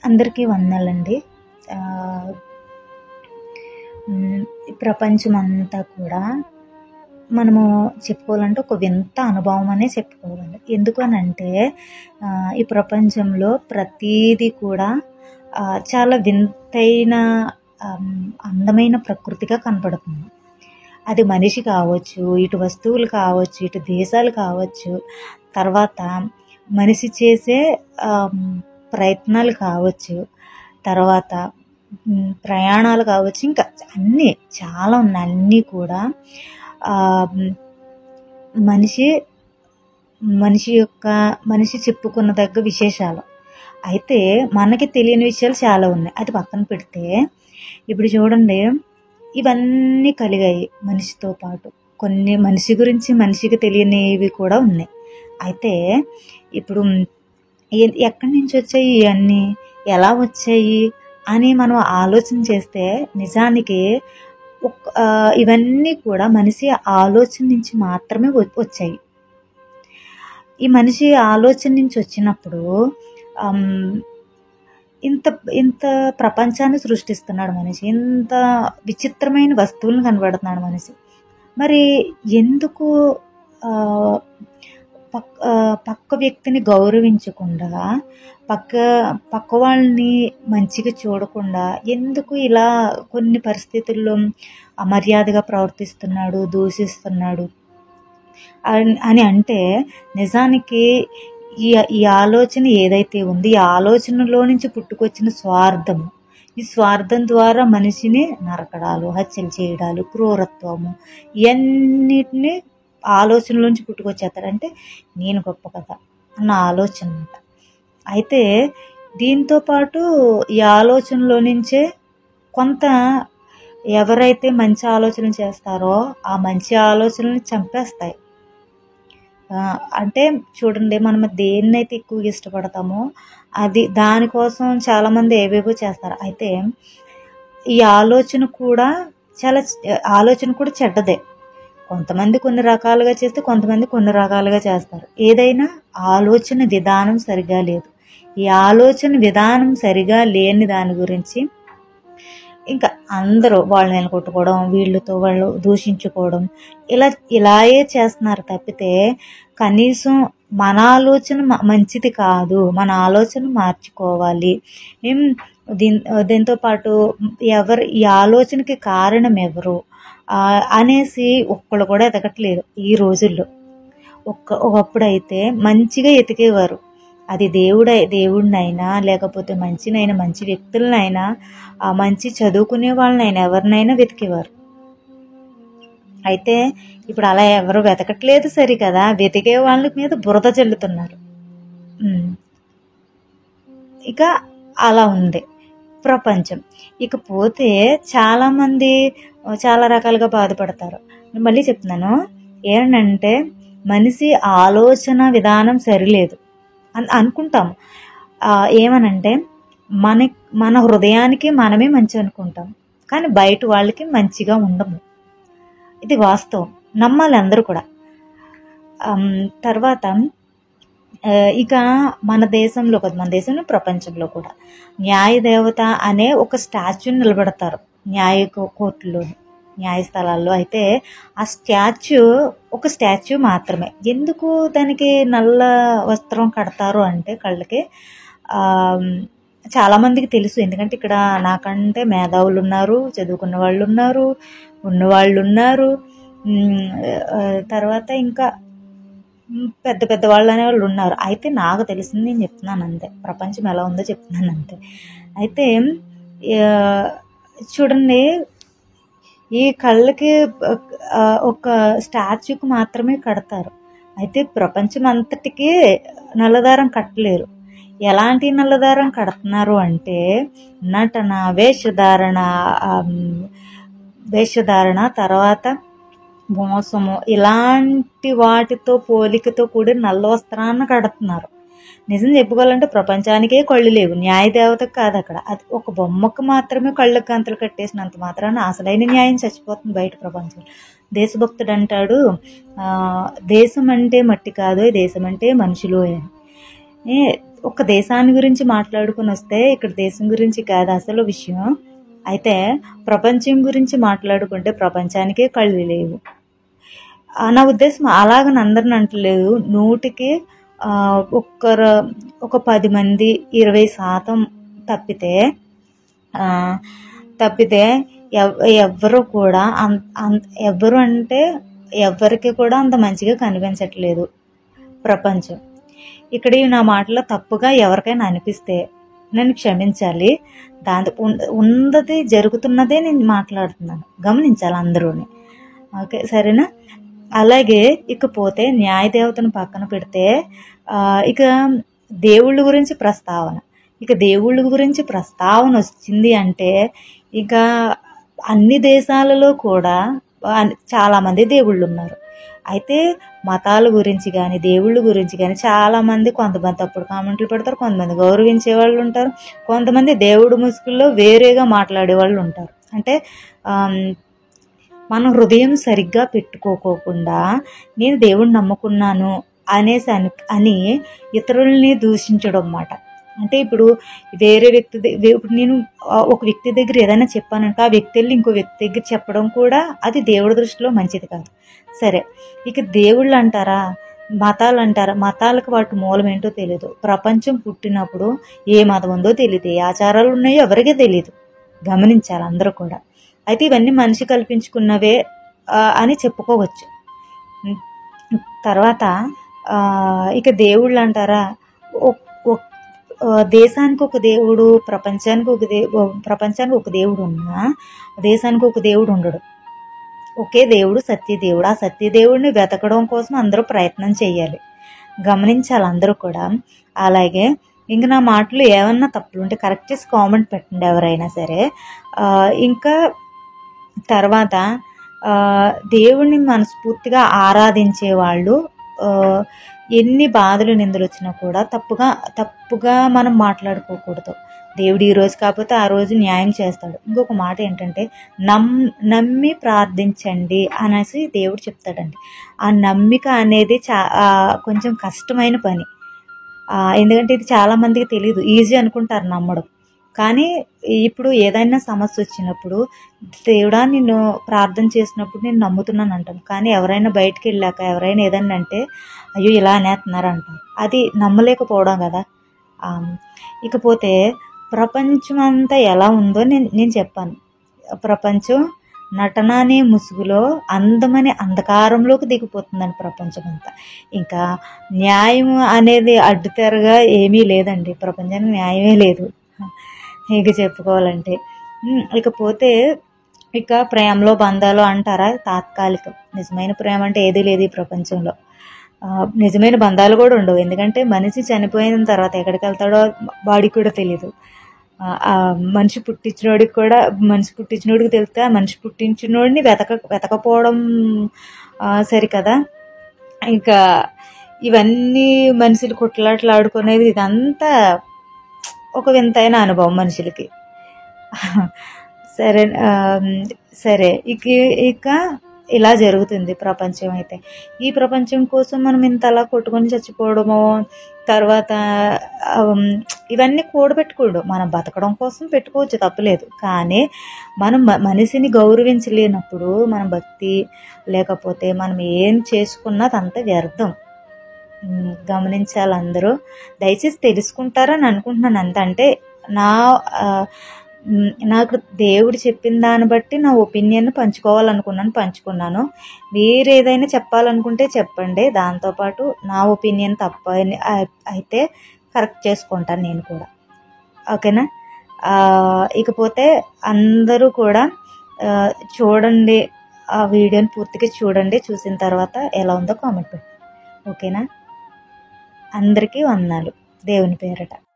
అందరికీ వందనాలండి. ఆహ్, ఈ ప్రపంచమంతా కూడా మనము చెప్పుకోవాలంటే ఒక వింత అనుభవం అనే చెప్పుకోవాలి. ఎందుకు అనంటే ఈ ప్రపంచంలో ప్రతీది కూడా చాలా వింతైన అందమైన ప్రకృతిగా కనపడుతుంది. అది మనిషి కావచ్చు, ఇటు వస్తువులు కావచ్చు, ఇటు దేశాలు కావచ్చు, తర్వాత మనిషి చేసే ప్రయత్నాలు కావచ్చు, తర్వాత ప్రయాణాలు కావచ్చు, ఇంకా అన్నీ చాలా ఉన్నాయి. అన్నీ కూడా మనిషి చెప్పుకున్నదగ్గ విశేషాలు. అయితే మనకి తెలియని విషయాలు చాలా ఉన్నాయి. అది పక్కన పెడితే ఇప్పుడు చూడండి, ఇవన్నీ కలిగాయి మనిషితో పాటు. కొన్ని మనిషి గురించి మనిషికి తెలియనివి కూడా ఉన్నాయి. అయితే ఇప్పుడు ఎక్కడి నుంచి వచ్చాయి ఇవన్నీ, ఎలా వచ్చాయి అని మనం ఆలోచన చేస్తే నిజానికి ఇవన్నీ కూడా మనిషి ఆలోచన నుంచి మాత్రమే వచ్చాయి. ఈ మనిషి ఆలోచన నుంచి వచ్చినప్పుడు ఇంత ప్రపంచాన్ని సృష్టిస్తున్నాడు మనిషి, ఇంత విచిత్రమైన వస్తువులను కనబడుతున్నాడు మనిషి. మరి ఎందుకు పక్క వ్యక్తిని గౌరవించకుండా, పక్క వాళ్ళని మంచిగా చూడకుండా ఎందుకు ఇలా కొన్ని పరిస్థితుల్లో అమర్యాదగా ప్రవర్తిస్తున్నాడు, దూషిస్తున్నాడు అని అంటే, నిజానికి ఈ ఆలోచన ఏదైతే ఉంది, ఈ ఆలోచనలో నుంచి పుట్టుకొచ్చిన స్వార్థము, ఈ స్వార్థం ద్వారా మనిషిని నరకడాలు, హత్యలు చేయడాలు, క్రూరత్వము, ఇవన్నిటిని ఆలోచనలోంచి పుట్టుకొచ్చేస్తాడంటే నేను గొప్ప కదా అన్న ఆలోచన అనమాట. అయితే దీంతో పాటు ఈ ఆలోచనలో నుంచే కొంత ఎవరైతే మంచి ఆలోచన చేస్తారో ఆ మంచి ఆలోచనల్ని చంపేస్తాయి. అంటే చూడండి, మనం దేన్నైతే ఎక్కువగా ఇష్టపడతామో దానికోసం చాలామంది ఏవేవో చేస్తారు. అయితే ఈ ఆలోచన కూడా చెడ్డదే. కొంతమంది కొన్ని రకాలుగా చేస్తే కొంతమంది కొన్ని రకాలుగా చేస్తారు. ఏదైనా ఆలోచన విధానం సరిగా లేదు. ఈ ఆలోచన విధానం సరిగా లేని దాని గురించి ఇంకా అందరూ వాళ్ళు నిలగొట్టుకోవడం, వీళ్ళతో వాళ్ళు దూషించుకోవడం, ఇలాగే చేస్తున్నారు తప్పితే కనీసం మన ఆలోచన మంచిది కాదు, మన ఆలోచన మార్చుకోవాలి, దీంతో పాటు ఈ ఆలోచనకి కారణం ఎవరు అనేసి ఒక్కళ్ళు కూడా ఎదగట్లేదు ఈ రోజుల్లో. ఒకప్పుడైతే మంచిగా ఎతికేవారు. అది దేవుడినైనా, లేకపోతే మంచి వ్యక్తులనైనా, మంచి చదువుకునే వాళ్ళనైనా, ఎవరినైనా వెతికేవారు. అయితే ఇప్పుడు అలా ఎవరు వెతకట్లేదు సరికదా, వెతికే వాళ్ళ మీద బురద చల్లుతున్నారు. ఇక అలా ఉంది ప్రపంచం. ఇకపోతే చాలామంది చాలా రకాలుగా బాధపడతారు. మళ్ళీ చెప్తున్నాను, ఏంటంటే మనిషి ఆలోచన విధానం సరిలేదు అని అనుకుంటాము. ఏమనంటే మన హృదయానికి మనమే మంచి అనుకుంటాం, కానీ బయట వాళ్ళకి మంచిగా ఉండము. ఇది వాస్తవం, నమ్మాలి అందరూ కూడా. తర్వాత ఇక మన దేశంలో ప్రపంచంలో కూడా న్యాయదేవత అనే ఒక స్టాచ్యూని నిలబెడతారు కోర్టులో, న్యాయస్థలాల్లో. అయితే ఆ ఒక స్టాచ్యూ మాత్రమే. ఎందుకు దానికి నల్ల వస్త్రం కడతారు అంటే కళ్ళకి చాలామందికి తెలుసు. ఎందుకంటే ఇక్కడ నాకంటే మేధావులు ఉన్నారు, చదువుకున్న వాళ్ళు ఉన్నారు, ఉన్నవాళ్ళు ఉన్నారు, తర్వాత ఇంకా పెద్ద పెద్ద వాళ్ళు అనేవాళ్ళు ఉన్నారు. అయితే నాకు తెలిసింది నేను చెప్తున్నాను అంతే, ప్రపంచం ఎలా ఉందో చెప్తున్నాను అంతే. అయితే చూడండి, ఈ కళ్ళకి ఒక స్టాచ్యూకి మాత్రమే కడతారు. అయితే ప్రపంచం అంతటికీ నల్లదారం కట్టలేరు. ఎలాంటి నల్లదారం కడుతున్నారు అంటే నటన, వేషధారణ, తర్వాత మోసము, ఇలాంటి వాటితో పోలికతో కూడి నల్ల వస్త్రాన్ని కడుతున్నారు. నిజం చెప్పుకోవాలంటే ప్రపంచానికే కళ్ళు లేవు, న్యాయదేవతకు కాదు. అక్కడ అది ఒక బొమ్మకు మాత్రమే కళ్ళకు గంతలు కట్టేసినంత మాత్రాన అసలైన న్యాయం చచ్చిపోతుంది బయట ప్రపంచంలో. దేశభక్తుడు అంటాడు, దేశం అంటే మట్టి కాదు, దేశం అంటే మనుషులు అని. ఒక దేశాన్ని గురించి మాట్లాడుకుని వస్తే ఇక్కడ దేశం గురించి కాదు అసలు విషయం. అయితే ప్రపంచం గురించి మాట్లాడుకుంటే ప్రపంచానికే కళ్ళు లేవు. నా ఉద్దేశం అలాగని అందరిని అంటలేదు. 100కి ఒక 10 మంది 20% తప్పితే ఎవ్వరు కూడా ఎవ్వరు అంటే ఎవ్వరికి కూడా అంత మంచిగా కనిపించట్లేదు ప్రపంచం. ఇక్కడ నా మాటలో తప్పుగా ఎవరికైనా అనిపిస్తే నన్ను క్షమించాలి. దాంతో ఉన్నది జరుగుతున్నదే నేను మాట్లాడుతున్నాను, గమనించాలి అందరూని. ఓకే, సరేనా? అలాగే ఇకపోతే న్యాయదేవతను పక్కన పెడితే ఇక దేవుళ్ళ గురించి ప్రస్తావన వచ్చింది అంటే ఇక అన్ని దేశాలలో కూడా చాలామంది దేవుళ్ళు ఉన్నారు. అయితే మతాల గురించి కానీ దేవుళ్ళ గురించి కానీ చాలామంది కొంతమంది తప్పుడు కామెంట్లు పెడతారు, కొంతమంది గౌరవించే వాళ్ళు ఉంటారు, కొంతమంది దేవుడు ముసుగుల్లో వేరేగా మాట్లాడే వాళ్ళు ఉంటారు. అంటే మన హృదయం సరిగ్గా పెట్టుకోకుండా నేను దేవుడిని నమ్ముకున్నాను అనేసి అని ఇతరుల్ని దూషించడం అన్నమాట. అంటే ఇప్పుడు వేరే వ్యక్తి ఇప్పుడు నేను ఒక వ్యక్తి దగ్గర ఏదైనా చెప్పానంటే ఆ వ్యక్తి వెళ్ళి ఇంకో వ్యక్తి దగ్గర చెప్పడం కూడా అది దేవుడి దృష్టిలో మంచిది కాదు. సరే, ఇక దేవుళ్ళు అంటారా, మతాలు అంటారా, మతాలకు వాటి మూలం ఏంటో తెలియదు. ప్రపంచం పుట్టినప్పుడు ఏ మతం ఉందో తెలియదు, ఏ ఆచారాలు ఉన్నాయో ఎవరికీ తెలియదు, గమనించాలి అందరూ కూడా. అయితే ఇవన్నీ మనిషి కల్పించుకున్నవే అని చెప్పుకోవచ్చు. తర్వాత ఇక దేవుళ్ళు అంటారా, దేశానికి ఒక దేవుడు, ప్రపంచానికి ఒక దేవుడు ఉన్నా దేశానికి ఒక దేవుడు ఉండడు. ఒకే దేవుడు సత్యదేవుడు. ఆ సత్యదేవుడిని వెతకడం కోసం అందరూ ప్రయత్నం చేయాలి, గమనించాలి అందరూ కూడా. అలాగే ఇంక నా మాటలు ఏమన్నా తప్పులు ఉంటే కరెక్ట్ చేసి కామెంట్ పెట్టండి ఎవరైనా సరే. ఇంకా తర్వాత దేవుణ్ణి మనస్ఫూర్తిగా ఆరాధించే వాళ్ళు ఎన్ని బాధలు నిందలు వచ్చినా కూడా తప్పుగా మనం మాట్లాడుకోకూడదు. దేవుడు ఈ రోజు కాకపోతే ఆ రోజు న్యాయం చేస్తాడు. ఇంకొక మాట ఏంటంటే నమ్మి ప్రార్థించండి అనేసి దేవుడు చెప్తాడండి. ఆ నమ్మిక అనేది కొంచెం కష్టమైన పని. ఎందుకంటే ఇది చాలామందికి తెలియదు, ఈజీ అనుకుంటారు నమ్మడం. కానీ ఇప్పుడు ఏదైనా సమస్య వచ్చినప్పుడు దేవుడా నిన్ను ప్రార్థన చేసినప్పుడు నేను నమ్ముతున్నాను అంటాను. కానీ ఎవరైనా బయటికి వెళ్ళాక ఎవరైనా ఏదన్నా అంటే అయ్యో ఇలా అనేస్తున్నారు అంటారు. అది నమ్మలేకపోవడం కదా. ఇకపోతే ప్రపంచం అంతా ఎలా ఉందో నేను చెప్పాను. ప్రపంచం నటన అనే ముసుగులో అందమనే అంధకారంలోకి దిగిపోతుందండి ప్రపంచం అంతా. ఇంకా న్యాయం అనేది అడ్డుతెరగా ఏమీ లేదండి, ప్రపంచానికి న్యాయమే లేదు ఇక చెప్పుకోవాలంటే. ఇకపోతే ఇక ప్రేమలో బంధాలు అంటారా, తాత్కాలికం. నిజమైన ప్రేమ అంటే ఏదీ లేదు ఈ ప్రపంచంలో. నిజమైన బంధాలు కూడా ఉండవు. ఎందుకంటే మనిషి చనిపోయిన తర్వాత ఎక్కడికి వెళ్తాడో వాడికి కూడా తెలియదు. మనిషి పుట్టించినోడికి తెలిస్తే మనిషి పుట్టించినోడిని వెతకపోవడం సరికదా. ఇంకా ఇవన్నీ మనుషులు కొట్లాటలు ఆడుకునేది ఇదంతా ఒక వింతైన అనుభవం మనుషులకి. సరే ఇక ఇలా జరుగుతుంది ప్రపంచం. అయితే ఈ ప్రపంచం కోసం మనం ఇంతలా కొట్టుకొని చచ్చిపోవడమో, తర్వాత ఇవన్నీ కూడబెట్టుకోడు. మనం బతకడం కోసం పెట్టుకోవచ్చు, తప్పలేదు. కానీ మనం మనిషిని గౌరవించలేనప్పుడు మన భక్తి లేకపోతే మనం ఏం చేసుకున్నది అంత వ్యర్థం. గమనించాలి అందరూ. దయచేసి తెలుసుకుంటారని అనుకుంటున్నాను అంత. అంటే నాకు దేవుడు చెప్పిన దాన్ని బట్టి నా ఒపీనియన్ పంచుకున్నాను. మీరు ఏదైనా చెప్పాలనుకుంటే చెప్పండి. దాంతోపాటు నా ఒపీనియన్ తప్ప అయితే కరెక్ట్ చేసుకుంటాను నేను కూడా, ఓకేనా? ఇకపోతే అందరూ కూడా చూడండి, ఆ వీడియోని పూర్తిగా చూడండి. చూసిన తర్వాత ఎలా ఉందో కామెంట్ పెట్టండి, ఓకేనా? అందరికీ వందనాలు దేవుని పేరట.